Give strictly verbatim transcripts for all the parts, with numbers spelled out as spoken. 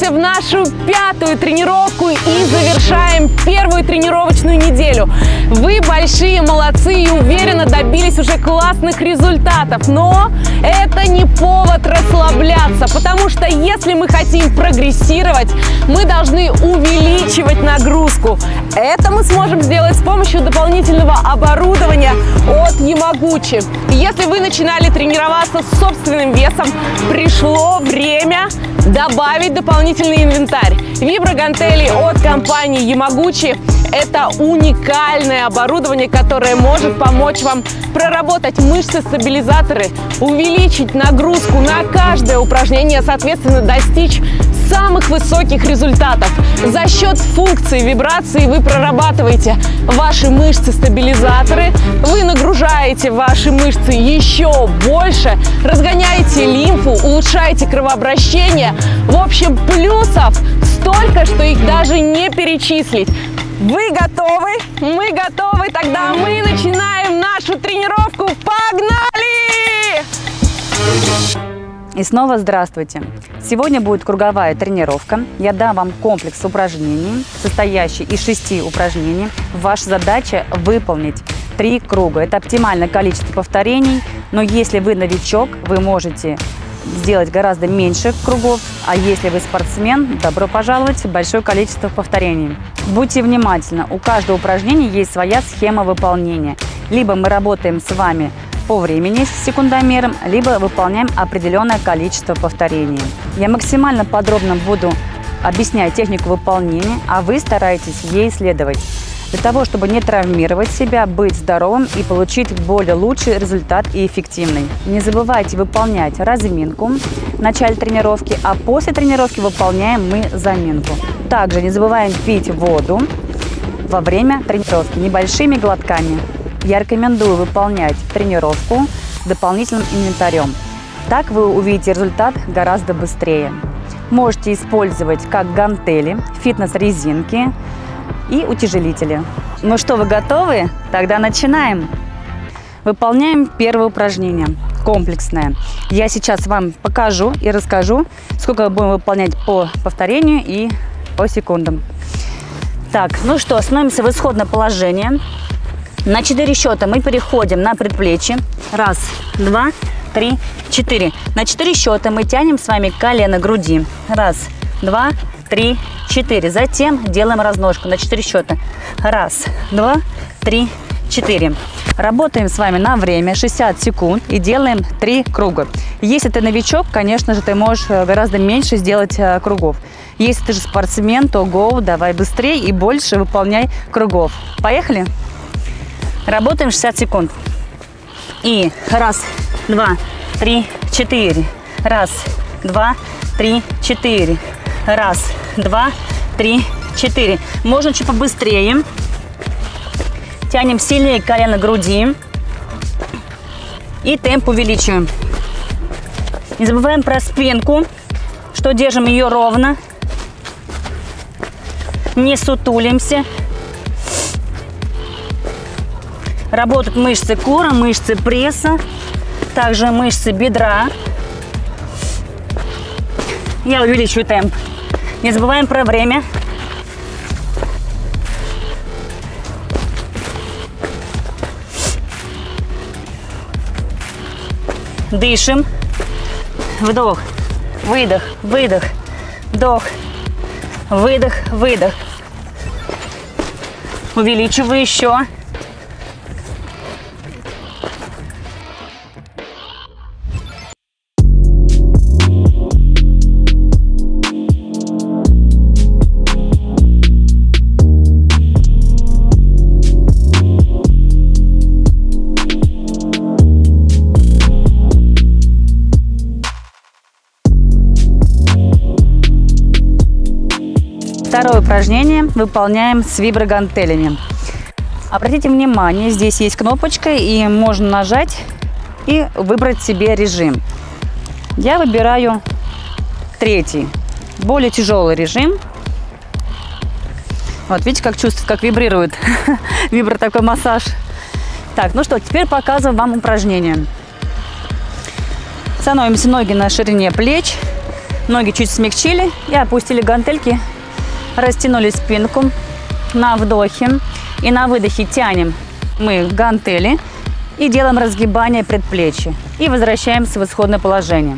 Возвращаемся в нашу пятую тренировку и завершаем первую тренировочную неделю. Вы большие молодцы и уверенно добились уже классных результатов, но это не повод расслабляться, потому что если мы хотим прогрессировать, мы должны увеличивать нагрузку. Это мы сможем сделать с помощью дополнительного оборудования от Ямагучи. Если вы начинали тренироваться с собственным весом, пришло время добавить дополнительный инвентарь. Виброгантели от компании Ямагучи – это уникальное оборудование, которое может помочь вам проработать мышцы-стабилизаторы, увеличить нагрузку на каждое упражнение, соответственно, достичь самых высоких результатов. За счет функции вибрации вы прорабатываете ваши мышцы-стабилизаторы, вы нагружаете ваши мышцы еще больше, разгоняете лимфу, улучшаете кровообращение. В общем, плюсов столько, что их даже не перечислить. Вы готовы? Мы готовы? Тогда мы начинаем нашу тренировку. Погнали! И снова здравствуйте! Сегодня будет круговая тренировка. Я дам вам комплекс упражнений, состоящий из шести упражнений. Ваша задача выполнить три круга. Это оптимальное количество повторений, но если вы новичок, вы можете сделать гораздо меньше кругов, а если вы спортсмен, добро пожаловать в большое количество повторений. Будьте внимательны, у каждого упражнения есть своя схема выполнения. Либо мы работаем с вами по времени с секундомером, либо выполняем определенное количество повторений. Я максимально подробно буду объяснять технику выполнения, а вы стараетесь ей следовать. Для того, чтобы не травмировать себя, быть здоровым и получить более лучший результат и эффективный. Не забывайте выполнять разминку в начале тренировки, а после тренировки выполняем мы заминку. Также не забываем пить воду во время тренировки небольшими глотками. Я рекомендую выполнять тренировку с дополнительным инвентарем. Так вы увидите результат гораздо быстрее. Можете использовать как гантели, фитнес-резинки и утяжелители. Ну что, вы готовы? Тогда начинаем. Выполняем первое упражнение, комплексное. Я сейчас вам покажу и расскажу, сколько мы будем выполнять по повторению и по секундам. Так, ну что, становимся в исходное положение. На четыре счета мы переходим на предплечье. Раз, два, три, четыре. На четыре счета мы тянем с вами колено к груди. Раз, два, три, четыре. Затем делаем разножку на четыре счета. Раз, два, три, четыре. Работаем с вами на время шестьдесят секунд и делаем три круга. Если ты новичок, конечно же, ты можешь гораздо меньше сделать кругов. Если ты же спортсмен, то go, давай быстрее и больше выполняй кругов. Поехали? Работаем шестьдесят секунд. И раз, два, три, четыре. Раз, два, три, четыре. Раз, два, три, четыре. Можно чуть побыстрее. Тянем сильнее колено к груди. И темп увеличиваем. Не забываем про спинку, что держим ее ровно. Не сутулимся. Работают мышцы кора, мышцы пресса, также мышцы бедра. Я увеличиваю темп. Не забываем про время. Дышим. Вдох, выдох, выдох, вдох, выдох, выдох. Увеличиваю еще. Второе упражнение выполняем с виброгантелями. Обратите внимание, здесь есть кнопочка, и можно нажать и выбрать себе режим. Я выбираю третий, более тяжелый режим. Вот видите, как чувствует, как вибрирует вибро такой массаж. Так, ну что, теперь показываю вам упражнение. Становимся ноги на ширине плеч. Ноги чуть смягчили и опустили гантельки. Растянули спинку на вдохе. И на выдохе тянем мы гантели и делаем разгибание предплечья. И возвращаемся в исходное положение.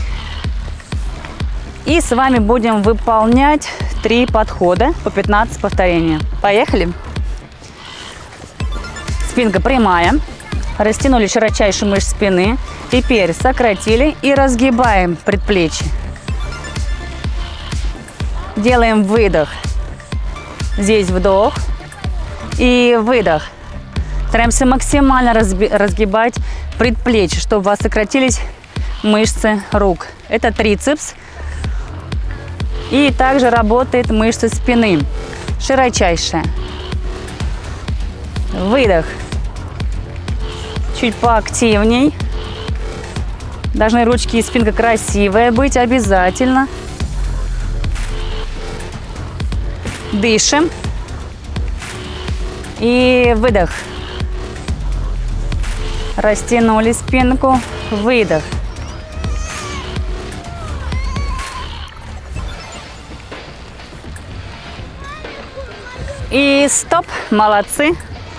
И с вами будем выполнять три подхода по пятнадцать повторений. Поехали! Спинка прямая. Растянули широчайшую мышцу спины. Теперь сократили и разгибаем предплечье. Делаем выдох. Здесь вдох и выдох. Стараемся максимально разгибать предплечье, чтобы у вас сократились мышцы рук. Это трицепс. И также работает мышца спины. Широчайшая. Выдох. Чуть поактивней. Должны ручки и спинка красивая быть обязательно. Дышим. И выдох. Растянули спинку. Выдох. И стоп. Молодцы.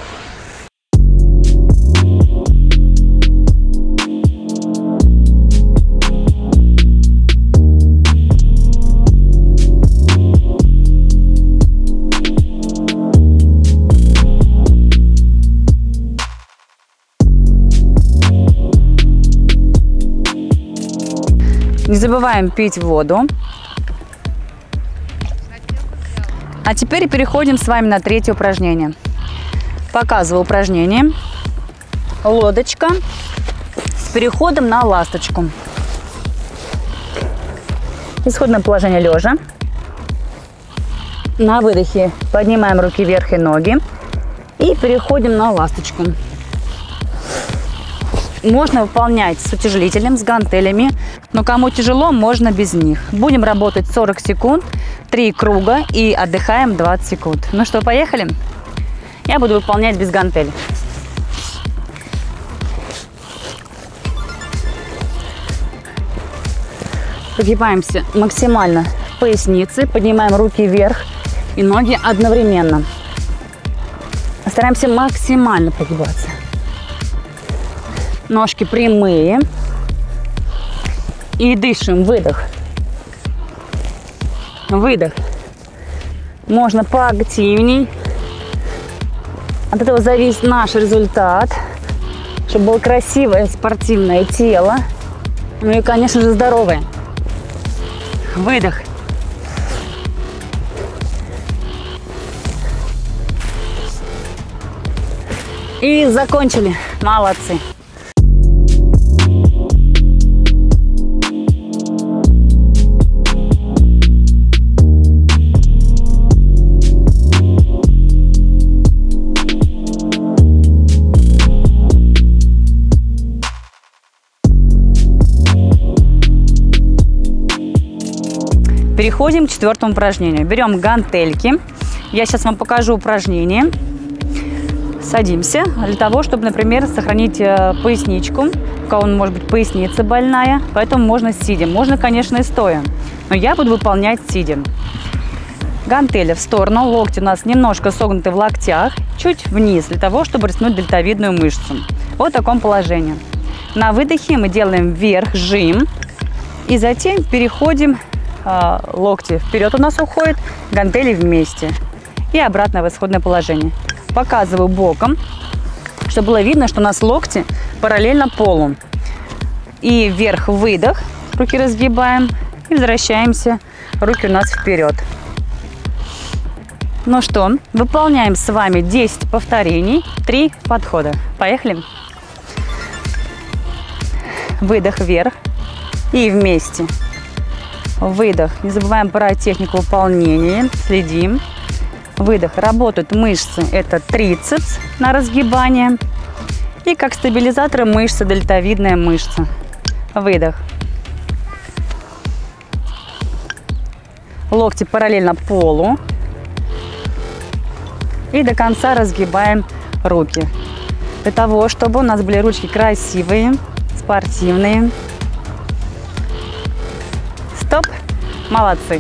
Не забываем пить воду. А теперь переходим с вами на третье упражнение. Показываю упражнение. Лодочка с переходом на ласточку. Исходное положение лежа. На выдохе поднимаем руки вверх и ноги. И переходим на ласточку. Можно выполнять с утяжелителем, с гантелями, но кому тяжело, можно без них. Будем работать сорок секунд, три круга и отдыхаем двадцать секунд. Ну что, поехали? Я буду выполнять без гантелей. Прогибаемся максимально в пояснице, поднимаем руки вверх и ноги одновременно. Стараемся максимально прогибаться. Ножки прямые. И дышим. Выдох. Выдох. Можно поактивней. От этого зависит наш результат. Чтобы было красивое спортивное тело. Ну и, конечно же, здоровое. Выдох. И закончили. Молодцы. Переходим к четвертому упражнению. Берем гантельки. Я сейчас вам покажу упражнение. Садимся для того, чтобы, например, сохранить поясничку. У кого, может быть, поясница больная, поэтому можно сидя. Можно, конечно, и стоя, но я буду выполнять сидя. Гантели в сторону, локти у нас немножко согнуты в локтях, чуть вниз, для того, чтобы растянуть дельтовидную мышцу. Вот в таком положении. На выдохе мы делаем вверх, жим, и затем переходим, э, локти вперед у нас уходят, гантели вместе, и обратно в исходное положение. Показываю боком, чтобы было видно, что у нас локти параллельно полу. И вверх, выдох, руки разгибаем, и возвращаемся, руки у нас вперед. Ну что, выполняем с вами десять повторений, три подхода. Поехали. Выдох вверх и вместе. Выдох. Не забываем про технику выполнения. Следим. Выдох. Работают мышцы. Это трицепс на разгибание. И как стабилизаторы мышцы, дельтовидная мышца. Выдох. Локти параллельно полу. И до конца разгибаем руки. Для того, чтобы у нас были ручки красивые, спортивные. Топ. Молодцы.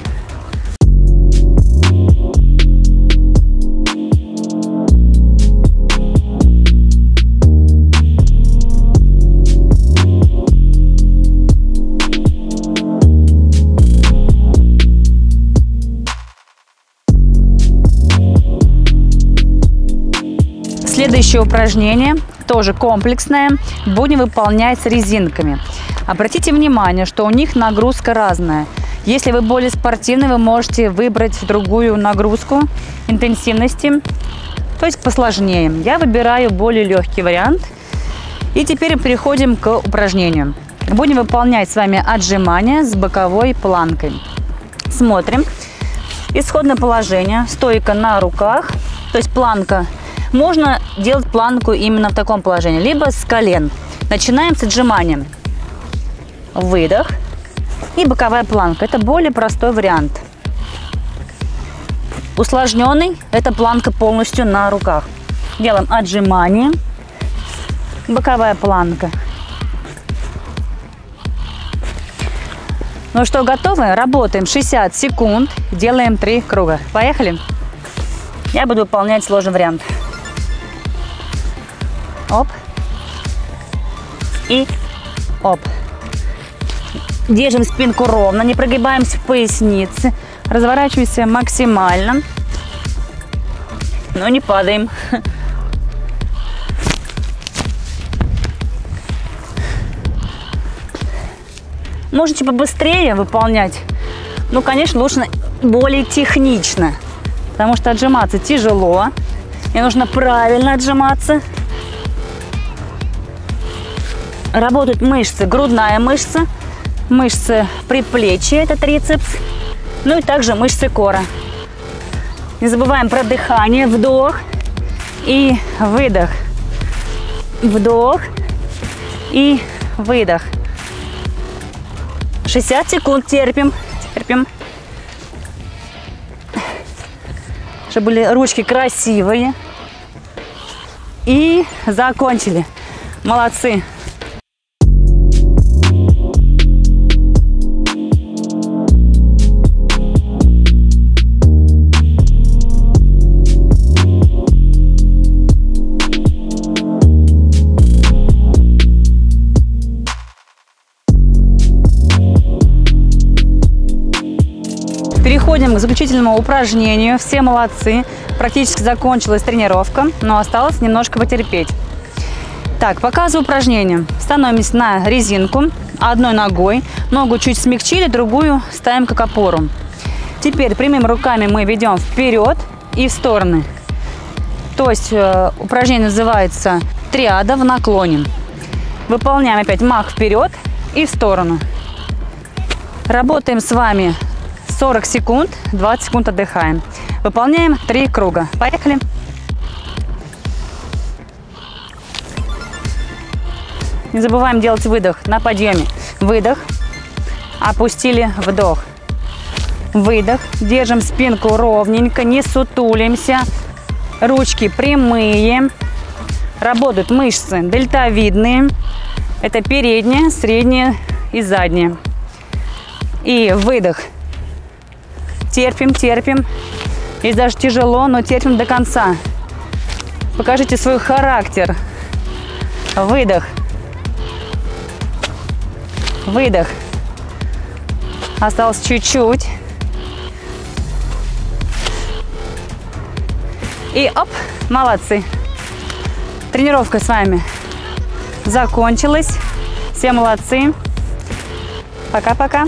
Следующее упражнение, тоже комплексное, будем выполнять с резинками. Обратите внимание, что у них нагрузка разная. Если вы более спортивный, вы можете выбрать другую нагрузку интенсивности, то есть посложнее. Я выбираю более легкий вариант. И теперь переходим к упражнению. Будем выполнять с вами отжимания с боковой планкой. Смотрим. Исходное положение, стойка на руках, то есть планка. Можно делать планку именно в таком положении, либо с колен. Начинаем с отжиманием. Выдох и боковая планка. Это более простой вариант. Усложненный – это планка полностью на руках. Делаем отжимание, боковая планка. Ну что, готовы? Работаем шестьдесят секунд, делаем три круга. Поехали! Я буду выполнять сложный вариант. Оп. И оп. Держим спинку ровно, не прогибаемся в пояснице. Разворачиваемся максимально, но не падаем. Можете побыстрее выполнять. Ну, конечно, лучше более технично, потому что отжиматься тяжело. И нужно правильно отжиматься. Работают мышцы, грудная мышца, мышцы предплечья, это трицепс, ну и также мышцы кора. Не забываем про дыхание, вдох и выдох, вдох и выдох. шестьдесят секунд терпим, терпим, чтобы были ручки красивые. И закончили. Молодцы. Переходим к заключительному упражнению. Все молодцы. Практически закончилась тренировка, но осталось немножко потерпеть. Так, показываю упражнение. Становимся на резинку одной ногой. Ногу чуть смягчили, другую ставим как опору. Теперь прямыми руками мы ведем вперед и в стороны. То есть э, упражнение называется триада в наклоне. Выполняем опять мах вперед и в сторону. Работаем с вами сорок секунд, двадцать секунд отдыхаем. Выполняем три круга. Поехали. Не забываем делать выдох на подъеме. Выдох. Опустили, вдох. Выдох. Держим спинку ровненько, не сутулимся. Ручки прямые. Работают мышцы дельтовидные. Это передняя, средняя и задняя. И выдох. Терпим, терпим. Здесь даже тяжело, но терпим до конца. Покажите свой характер. Выдох. Выдох. Осталось чуть-чуть. И оп, молодцы. Тренировка с вами закончилась. Все молодцы. Пока-пока.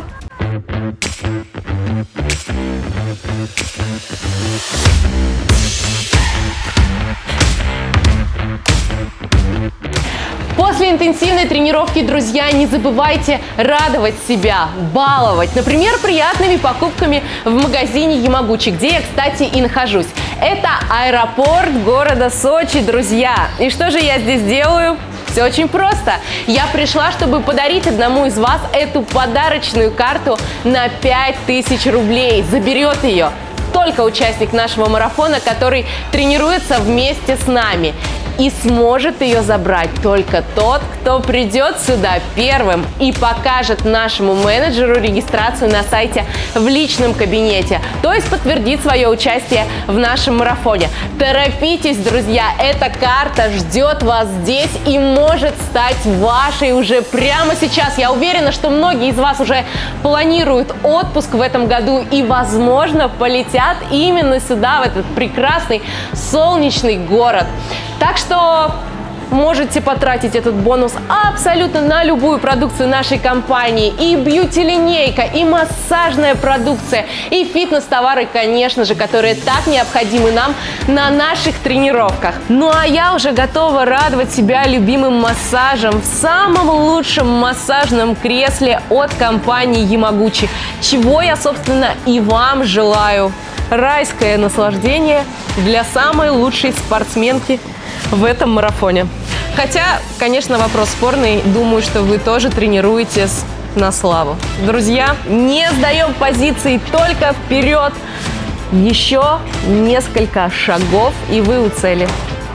После интенсивной тренировки, друзья, не забывайте радовать себя, баловать. Например, приятными покупками в магазине Ямагучи, где я, кстати, и нахожусь. Это аэропорт города Сочи, друзья. И что же я здесь делаю? Все очень просто. Я пришла, чтобы подарить одному из вас эту подарочную карту на пять тысяч рублей. Заберет ее только участник нашего марафона, который тренируется вместе с нами. И сможет ее забрать только тот, кто придет сюда первым и покажет нашему менеджеру регистрацию на сайте в личном кабинете, то есть подтвердит свое участие в нашем марафоне. Торопитесь, друзья, эта карта ждет вас здесь и может стать вашей уже прямо сейчас. Я уверена, что многие из вас уже планируют отпуск в этом году и, возможно, полетят именно сюда, в этот прекрасный солнечный город. Так что можете потратить этот бонус абсолютно на любую продукцию нашей компании. И бьюти-линейка, и массажная продукция, и фитнес-товары, конечно же, которые так необходимы нам на наших тренировках. Ну а я уже готова радовать себя любимым массажем в самом лучшем массажном кресле от компании Ямагучи, чего я, собственно, и вам желаю. Райское наслаждение для самой лучшей спортсменки в этом марафоне. Хотя, конечно, вопрос спорный. Думаю, что вы тоже тренируетесь на славу. Друзья, не сдаем позиции, только вперед. Еще несколько шагов, и вы у цели.